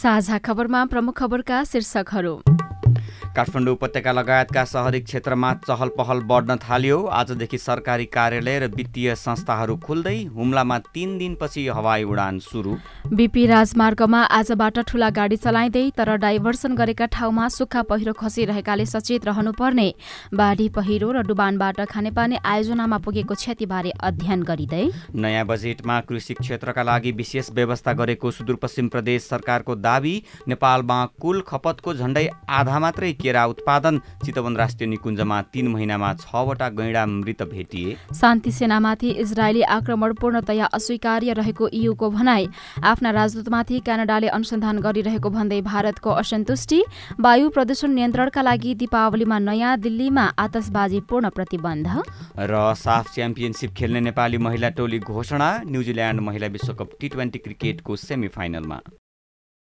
साझा खबरमा प्रमुख खबरका शीर्षकहरू। काठमाडौँ उपत्यका लगायतका शहरी क्षेत्रमा चहल पहल बढ्न थाल्यो। आजदेखि सरकारी कार्यालय र वित्तीय संस्थाहरू खुल्दै, हुम्लामा 3 दिनपछि हवाई उडान सुरु। बीपी राजमार्गमा आजबाट ठूला गाडी चलाइँदै तर डाइभर्सन गरेका ठाउँमा सुक्खा पहिरो खसिरहेकाले सचेत रहनुपर्ने। बाढी पहिरो र डुबानबाट खानेपानी आयोजनामा पुगेको क्षतिबारे अध्ययन गरिँदै। नयाँ बजेटमा कृषि क्षेत्रका लागि विशेष व्यवस्था गरेको सुदूरपश्चिम प्रदेश सरकारको दाबी। नेपालमा कुल खपतको झण्डै आधा मात्रै केरा उत्पादन। चितवन राष्ट्रिय निकुञ्जमा 3 महिनामा 6वटा गैंडा मृत भेटिए। शान्ति सेनामाथि इजरायली आक्रमण पूर्णतया अस्वीकार्य रहेको ईयूको भनाई। आफ्ना राजदूतमाथि क्यानाडाले अनुसन्धान गरिरहेको भन्दै भारतको असन्तुष्टि। वायु प्रदूषण नियन्त्रणका लागि दीपावलीमा नयाँ दिल्लीमा आतशबाजी पूर्ण प्रतिबन्ध। र साफ च्याम्पियनसिप खेल्ने नेपाली महिला टोली घोषणा। न्युजिल्यान्ड महिला विश्वकप T20 क्रिकेटको सेमिफाइनलमा।